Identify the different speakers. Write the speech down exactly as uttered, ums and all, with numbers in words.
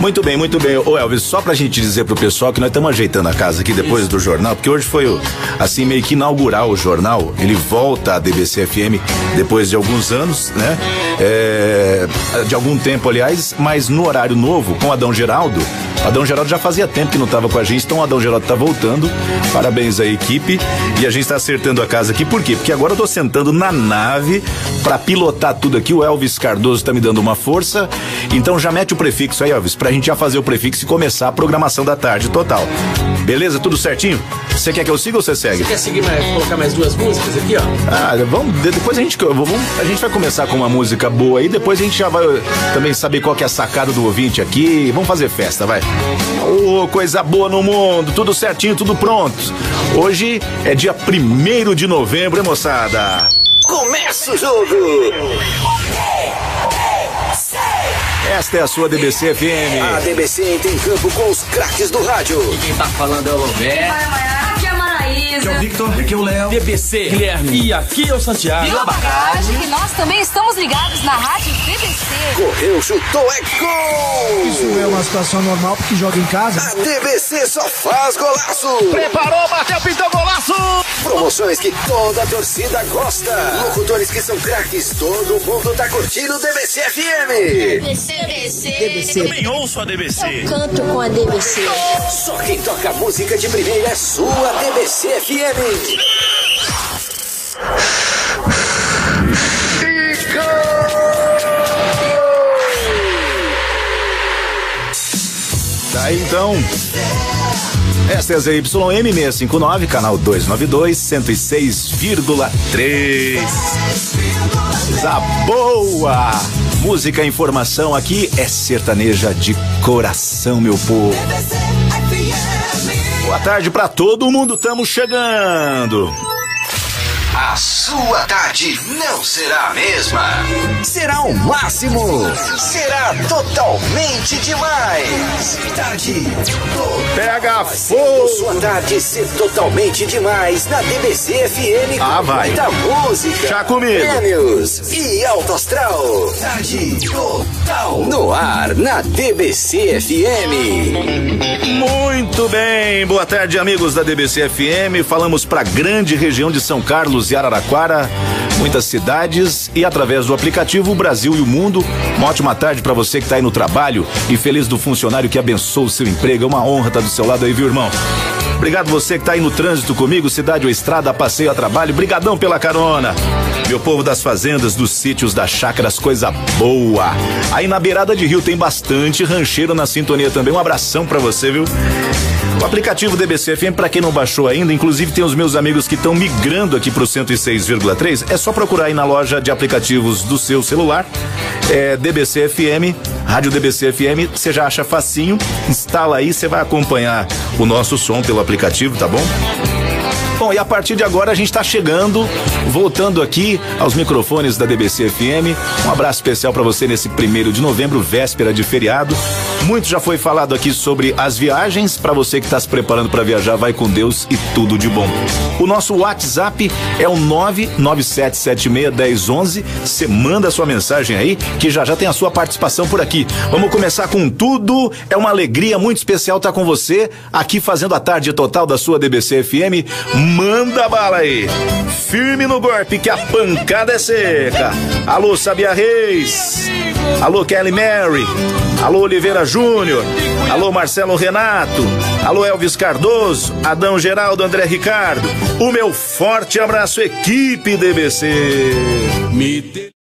Speaker 1: Muito bem, muito bem. Ô Elvis, só pra gente dizer pro pessoal que nós estamos ajeitando a casa aqui depois Isso. do jornal, porque hoje foi, assim, meio que inaugurar o jornal. Ele volta à D B C F M depois de alguns anos, né? É, de algum tempo, aliás, mas no horário novo, com o Adão Geraldo. O Adão Geraldo já fazia tempo que não estava com a gente, então o Adão Geraldo tá voltando. Parabéns à equipe. E a gente tá acertando a casa aqui. Por quê? Porque agora eu tô sentando na nave pra pilotar tudo aqui. O Elvis Cardoso tá me dando uma força. Então já mete o prefixo aí, Elvis, pra gente já fazer o prefixo e começar a programação da tarde total. Beleza? Tudo certinho? Você quer que eu siga ou você segue?
Speaker 2: Você quer seguir mais, colocar mais duas músicas aqui, ó?
Speaker 1: Ah, vamos, depois a gente, vamos, a gente vai começar com uma música boa aí, depois a gente já vai também saber qual que é a sacada do ouvinte aqui. Vamos fazer festa, vai. Ô, oh, coisa boa no mundo, tudo certinho, tudo pronto. Hoje é dia primeiro de novembro, hein, moçada?
Speaker 3: Começa o jogo!
Speaker 1: Esta é a sua D B C F M.
Speaker 3: A D B C entra em campo com os craques do rádio.
Speaker 2: E quem tá falando é o Roberto.
Speaker 4: Aqui é a Maraísa.
Speaker 5: Aqui é o Victor, aqui é o Léo.
Speaker 2: D B C, Guilherme. E aqui é o Santiago.
Speaker 4: Vila Bagagem. E nós também estamos ligados na rádio D B C.
Speaker 3: Correu, chutou, é gol!
Speaker 5: Isso é uma situação normal porque joga em casa.
Speaker 3: A D B C só faz golaço.
Speaker 2: Preparou, bateu, pintou, golaço!
Speaker 3: Promoções que toda a torcida gosta. Locutores que são craques, todo mundo tá curtindo o D B C F M.
Speaker 4: D B C, D B C.
Speaker 6: D B C.
Speaker 1: Também ouço a D B C.
Speaker 6: Eu canto com a D B C.
Speaker 3: Só quem toca música de primeira é sua D B C F M.
Speaker 1: Tá aí, então. Esta é a Z Y M seiscentos e cinquenta e nove, canal duzentos e noventa e dois, cento e seis vírgula três. Coisa boa! Música e informação aqui é sertaneja de coração, meu povo. Boa tarde pra todo mundo, estamos chegando.
Speaker 3: A sua tarde não será a mesma. Será o máximo. Será totalmente demais. Tarde.
Speaker 1: Pega fogo.
Speaker 3: Sua tarde ser totalmente demais na D B C F M.
Speaker 1: Ah, vai.
Speaker 3: Da música.
Speaker 1: Já comigo.
Speaker 3: Prêmios e alto astral. Tarde total. No ar na D B C F M.
Speaker 1: Muito bem. Boa tarde, amigos da D B C F M. Falamos pra grande região de São Carlos e Araraquara, muitas cidades e através do aplicativo o Brasil e o mundo. Uma ótima tarde para você que tá aí no trabalho e feliz do funcionário que abençoa o seu emprego. É uma honra estar do seu lado aí, viu, irmão? Obrigado você que tá aí no trânsito comigo, cidade ou estrada, passeio a trabalho. Brigadão pela carona. Meu povo das fazendas, dos sítios, das chácaras, coisa boa. Aí na beirada de rio tem bastante rancheiro na sintonia também. Um abração pra você, viu? O aplicativo D B C F M, pra quem não baixou ainda, inclusive tem os meus amigos que estão migrando aqui pro cento e seis vírgula três, é só procurar aí na loja de aplicativos do seu celular, é D B C F M, Rádio D B C F M, você já acha facinho, instala aí, você vai acompanhar o nosso som pelo aplicativo, tá bom? Bom, e a partir de agora a gente está chegando, voltando aqui aos microfones da D B C F M. Um abraço especial para você nesse primeiro de novembro, véspera de feriado. Muito já foi falado aqui sobre as viagens. Para você que está se preparando para viajar, vai com Deus e tudo de bom. O nosso WhatsApp é o nove nove sete sete seis um zero um um. Você manda a sua mensagem aí, que já já tem a sua participação por aqui. Vamos começar com tudo. É uma alegria muito especial estar com você aqui fazendo a tarde total da sua D B C F M. Manda bala aí. Firme no golpe que a pancada é seca. Alô, Sabia Reis. Alô, Kelly Mary. Alô, Oliveira Júnior. Alô, Marcelo Renato. Alô, Elvis Cardoso. Adão Geraldo, André Ricardo. O meu forte abraço, equipe D B C. Me